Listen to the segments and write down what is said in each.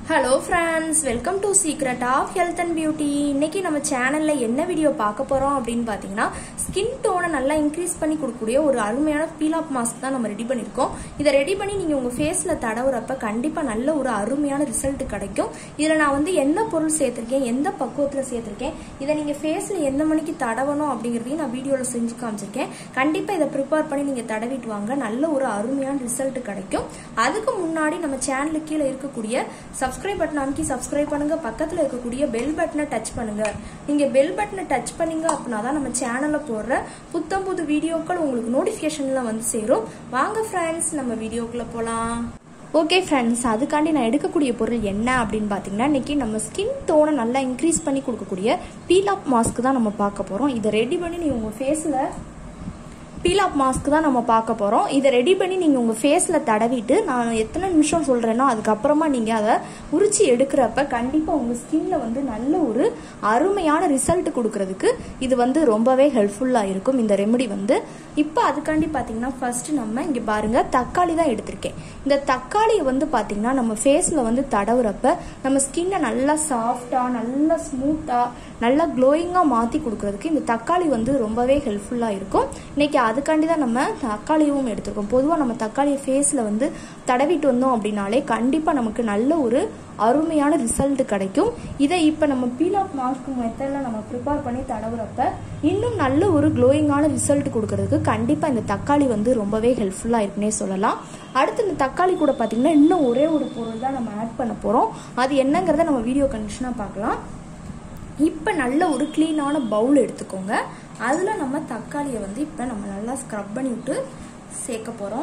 Hello friends, welcome to Secret of Health and Beauty. இன்னைக்கு நம்ம சேனல்ல என்ன வீடியோ பார்க்க போறோம் அப்படினு பாத்தீங்கன்னா ஸ்கின் டோனை நல்லா இன்க்ரீஸ் பண்ணி கொடுக்கக்கூடிய ஒரு அருமையான பீல் ஆஃப் மாஸ்க் தான் நம்ம ரெடி பண்ணிருக்கோம். இத ரெடி பண்ணி நீங்க உங்க ஃபேஸ்ல தடவுறப்ப கண்டிப்பா நல்ல ஒரு அருமையான ரிசல்ட் கிடைக்கும். இதுல நான் வந்து என்ன பொருள் சேர்த்திருக்கேன், எந்த பக்குவத்துல சேர்த்திருக்கேன், இத நீங்க ஃபேஸ்ல எந்த மணிக்கு தடவணும் அப்படிங்கறதையும் நான் வீடியோல செஞ்சு காமிச்சிருக்கேன். கண்டிப்பா இத ப்ரிப்பேர் பண்ணி நீங்க தடவிட்டு வாங்க, நல்ல ஒரு அருமையான ரிசல்ட் கிடைக்கும். அதுக்கு முன்னாடி நம்ம சேனலுக்கு கீழ இருக்கக்கூடிய சப்ஸ்கிரைப் பட்டன் அமைக்கி சப்ஸ்கிரைப் பண்ணுங்க, பக்கத்துல இருக்கக்கூடிய பெல் பட்டனை டச் பண்ணுங்க. நீங்க பெல் பட்டனை டச் பண்ணீங்க அப்படின்னா நம்ம சேனல்ல போடுற புத்தம் புது வீடியோக்கள் உங்களுக்கு நோட்டிபிகேஷன்ல வந்து சேரும். வாங்க ஃப்ரெண்ட்ஸ், நம்ம வீடியோக்குள்ள போலாம். ஓகே ஃப்ரெண்ட்ஸ், அதுக்காண்டி நான் எடுக்கக்கூடிய பொருள் என்ன அப்படின்னு பார்த்தீங்கன்னா, இன்னைக்கு நம்ம ஸ்கின் டோனை நல்லா இன்க்ரீஸ் பண்ணி கொடுக்கக்கூடிய பீல் ஆஃப் மாஸ்க் தான் நம்ம பார்க்க போறோம். இதை ரெடி பண்ணி நீங்க உங்க ஃபேஸ்ல பீல் ஆஃப் மாஸ்க் தான் நம்ம பார்க்க போறோம். இதை ரெடி பண்ணி நீங்க உங்க ஃபேஸ்ல தடவிட்டு நான் எத்தனை நிமிஷம் சொல்றேனோ அதுக்கப்புறமா நீங்க அதை உரிச்சு எடுக்கிறப்ப கண்டிப்பா உங்க ஸ்கின்ல வந்து நல்ல ஒரு அருமையான ரிசல்ட் கொடுக்கறதுக்கு இது வந்து ரொம்பவே ஹெல்ப்ஃபுல்லா இருக்கும் இந்த ரெமெடி வந்து. இப்போ அதுக்காண்டி பாத்தீங்கன்னா ஃபர்ஸ்ட் நம்ம இங்க பாருங்க தக்காளி தான் எடுத்திருக்கேன். இந்த தக்காளியை வந்து பாத்தீங்கன்னா நம்ம ஃபேஸ்ல வந்து தடவுறப்ப நம்ம ஸ்கின்னை நல்லா சாஃப்டா, நல்லா ஸ்மூத்தா, நல்லா க்ளோயிங்கா மாத்தி கொடுக்கறதுக்கு இந்த தக்காளி வந்து ரொம்பவே ஹெல்ப்ஃபுல்லா இருக்கும். இன்னைக்கு அதுக்காண்டி தான் நம்ம தக்காளியும் எடுத்திருக்கோம். பொதுவாக நம்ம தக்காளியை ஃபேஸில் வந்து தடவிட்டு வந்தோம் அப்படின்னாலே கண்டிப்பாக நமக்கு நல்ல ஒரு அருமையான ரிசல்ட் கிடைக்கும். இதை இப்போ நம்ம பீல் ஆஃப் மாஸ்க் மெத்தடில் நம்ம ப்ரிப்பேர் பண்ணி தடவுறப்ப இன்னும் நல்ல ஒரு க்ளோயிங்கான ரிசல்ட் கொடுக்கறதுக்கு கண்டிப்பாக இந்த தக்காளி வந்து ரொம்பவே ஹெல்ப்ஃபுல்லாக இருக்குன்னே சொல்லலாம். அடுத்து இந்த தக்காளி கூட பார்த்தீங்கன்னா இன்னும் ஒரே ஒரு பொருள் தான் நம்ம ஆட் பண்ண போகிறோம். அது என்னங்கிறத நம்ம வீடியோ கண்டிஷனாக பார்க்கலாம். இப்போ நல்ல ஒரு கிளீனான பவுல் எடுத்துக்கோங்க. அதில் நம்ம தக்காளியை வந்து இப்போ நம்ம நல்லா ஸ்க்ரப் பண்ணி விட்டு சேர்க்க போகிறோம்.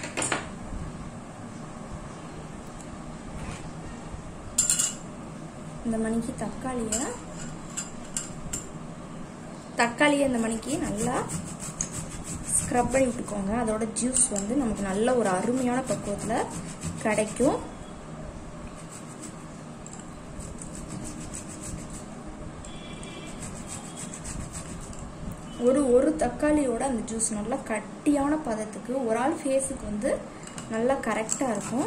இந்த மணிக்கு தக்காளியை இந்த மணிக்கு நல்லா ஸ்க்ரப் பண்ணி விட்டுக்கோங்க. அதோட ஜூஸ் வந்து நமக்கு நல்ல ஒரு அருமையான பக்குவத்தில் கிடைக்கும். ஒரு தக்காளியோட அந்த ஜூஸ் நல்லா கட்டியான பதத்துக்கு ஒரு ஆள் ஃபேஸுக்கு வந்து நல்லா கரெக்டா இருக்கும்.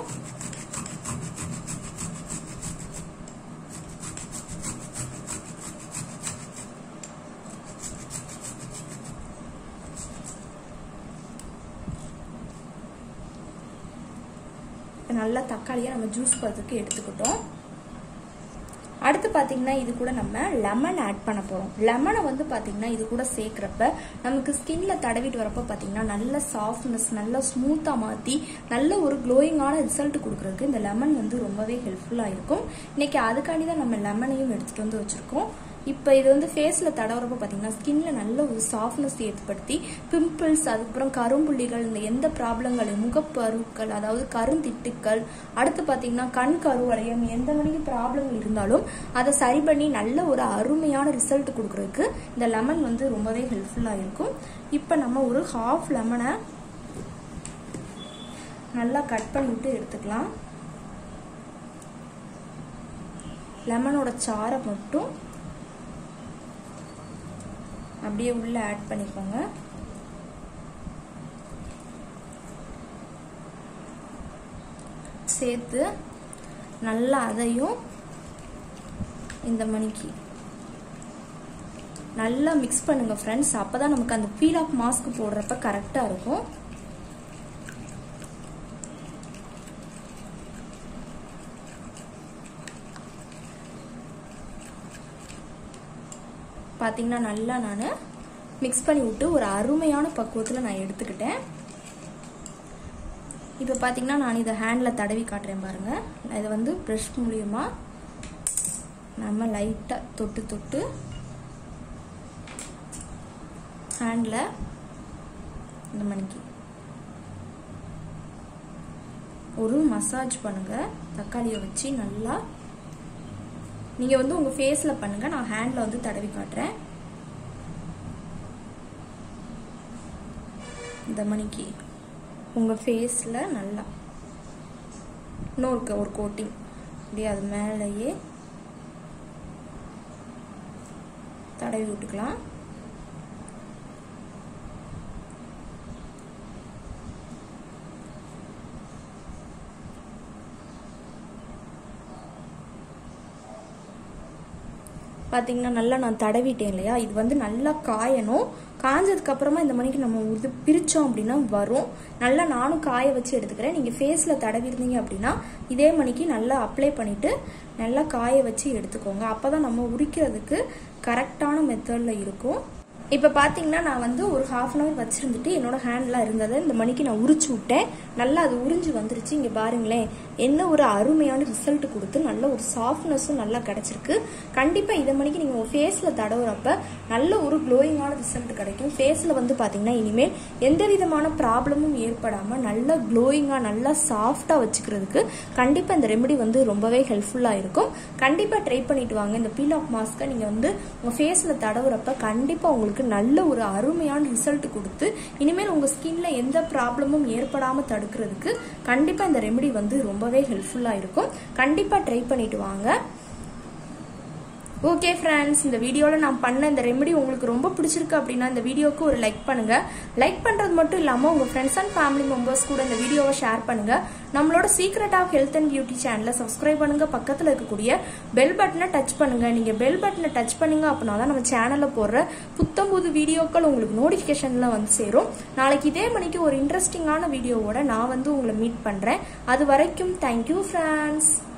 நல்லா தக்காளியை நம்ம ஜூஸ் பதத்துக்கு எடுத்துக்கிட்டோம். அடுத்து பாத்தீங்கன்னா இது கூட நம்ம லெமன் ஆட் பண்ண போறோம். லெமனை வந்து பாத்தீங்கன்னா இது கூட சேர்க்கிறப்ப நமக்கு ஸ்கின்ல தடவிட்டு வரப்ப பாத்தீங்கன்னா நல்ல சாஃப்ட்னஸ், நல்ல ஸ்மூத்தா மாத்தி நல்ல ஒரு க்ளோயிங்கான ரிசல்ட் கொடுக்கறதுக்கு இந்த லெமன் வந்து ரொம்பவே ஹெல்ப்ஃபுல்லா இருக்கும். இன்னைக்கு அதுக்காண்டி தான் நம்ம லெமனையும் எடுத்துட்டு வந்து வச்சிருக்கோம். இப்போ இது வந்து ஃபேஸ்ல தடவுறப்ப பாத்தீங்கன்னா ஸ்கின்ல நல்ல ஒரு சாஃப்ட்னஸ் ஏற்படுத்தி பிம்பிள்ஸ், அதுக்கப்புறம் கரும்புள்ளிகள், இந்த எந்த ப்ராப்ளங்கள், முகப்பருக்கள், அதாவது கருந்திட்டுக்கள், அடுத்து பாத்தீங்கன்னா கண் கருவளையம், எந்த மாதிரி ப்ராப்ளங்கள் இருந்தாலும் அதை சரி பண்ணி நல்ல ஒரு அருமையான ரிசல்ட் கொடுக்கறதுக்கு இந்த லெமன் வந்து ரொம்பவே ஹெல்ப்ஃபுல்லா இருக்கும். இப்போ நம்ம ஒரு ஹாஃப் லெமனை நல்லா கட் பண்ணிவிட்டு எடுத்துக்கலாம். லெமனோட சாறை மட்டும் அப்படியே உள்ள ஆட் பண்ணிக்கோங்க. சேர்த்து நல்லா அதையும் இந்த மணிக்கு நல்லா மிக்ஸ் பண்ணுங்க ஃப்ரெண்ட்ஸ். அப்பதான் நமக்கு அந்த பீல் ஆஃப் மாஸ்க் போடுறப்ப கரெக்டா இருக்கும். பாத்தீங்கன்னா நல்லா நான் மிக்ஸ் பண்ணி விட்டு ஒரு அருமையான பக்குவத்தில் நான் எடுத்துக்கிட்டேன். இப்போ பாத்தீங்கன்னா நான் இதை ஹேண்ட்ல தடவி காட்டுறேன் பாருங்க. இதை வந்து ப்ரஷ் மூலியமா நம்ம லைட்டா தொட்டு தொட்டு ஹேண்ட்ல இந்த மணிக்கு ஒரு மசாஜ் பண்ணுங்க. தக்காளியை வச்சு நல்லா நீங்க வந்து உங்க ஃபேஸ்ல பண்ணுங்க, நான் ஹேண்ட்ல வந்து தடவி காட்டுறேன். இந்த மணிக்கு உங்க ஃபேஸ்ல நல்லா இன்னொரு ஒரு கோட்டிங் அப்படியே அது மேலேயே தடவி விட்டுக்கலாம். பார்த்தீங்கன்னா நல்லா நான் தடவிட்டேன் இல்லையா, இது வந்து நல்லா காயணும். காஞ்சதுக்கு அப்புறமா இந்த மணிக்கு நம்ம பிரிச்சோம் அப்படின்னா வரும். நல்லா நானும் காய வச்சு எடுத்துக்கிறேன். நீங்க ஃபேஸ்ல தடவிருந்தீங்க அப்படின்னா இதே மணிக்கு நல்லா அப்ளை பண்ணிட்டு நல்லா காய வச்சு எடுத்துக்கோங்க. அப்பதான் நம்ம உரிக்கிறதுக்கு கரெக்டான மெத்தட்ல இருக்கும். இப்போ பார்த்தீங்கன்னா நான் வந்து ஒரு ஹாஃப் அன் ஹவர் வச்சுருந்துட்டு என்னோட ஹேண்ட்லாம் இருந்ததை இந்த மணிக்கு நான் உரிச்சு விட்டேன். நல்லா அது உறிஞ்சு வந்துருச்சு. இங்கே பாருங்களேன், என்ன ஒரு அருமையான ரிசல்ட் கொடுத்து நல்ல ஒரு சாஃப்ட்னஸும் நல்லா கிடச்சிருக்கு. கண்டிப்பாக இதை மணிக்கு நீங்கள் உங்கள் ஃபேஸில் தடவுறப்ப நல்ல ஒரு க்ளோயிங்கான ரிசல்ட் கிடைக்கும். ஃபேஸில் வந்து பார்த்தீங்கன்னா இனிமேல் எந்த விதமான ப்ராப்ளமும் ஏற்படாமல் நல்லா க்ளோயிங்காக நல்லா சாஃப்டாக வச்சுக்கிறதுக்கு கண்டிப்பாக இந்த ரெமெடி வந்து ரொம்பவே ஹெல்ப்ஃபுல்லாக இருக்கும். கண்டிப்பாக ட்ரை பண்ணிட்டு வாங்க. இந்த பீல் ஆஃப் மாஸ்க்கை நீங்கள் வந்து உங்கள் ஃபேஸில் தடவுறப்ப கண்டிப்பாக உங்களுக்கு நல்ல ஒரு அருமையான ரிசல்ட் கொடுத்து இனிமேல் உங்க ஸ்கின்ல எந்த ப்ராப்ளமும் ஏற்படாம தடுக்கிறதுக்கு கண்டிப்பா இந்த ரெமெடி வந்து ரொம்பவே ஹெல்ப்ஃபுல்லா இருக்கும். கண்டிப்பா ட்ரை பண்ணிட்டு வாங்க. ஓகே ஃப்ரெண்ட்ஸ், இந்த வீடியோவில் நான் பண்ண இந்த ரெமெடி உங்களுக்கு ரொம்ப பிடிச்சிருக்கு அப்படின்னா இந்த வீடியோக்கு ஒரு லைக் பண்ணுங்க. லைக் பண்ணுறது மட்டும் இல்லாமல் உங்கள் ஃப்ரெண்ட்ஸ் அண்ட் ஃபேமிலி மெம்பர்ஸ் கூட இந்த வீடியோவை ஷேர் பண்ணுங்க. நம்மளோட secret of health and beauty சேனலை சப்ஸ்கிரைப் பண்ணுங்க. பக்கத்தில் இருக்கக்கூடிய பெல் பட்டனை டச் பண்ணுங்க. நீங்கள் பெல் பட்டனை டச் பண்ணீங்க அப்படின்னா தான் நம்ம சேனலில் போடுற புத்தம்புது வீடியோக்கள் உங்களுக்கு நோட்டிஃபிகேஷன்ல வந்து சேரும். நாளைக்கு இதே மணிக்கு ஒரு இன்ட்ரெஸ்டிங்கான வீடியோவோட நான் வந்து உங்களை மீட் பண்ணுறேன். அது வரைக்கும் தேங்க்யூ ஃப்ரெண்ட்ஸ்.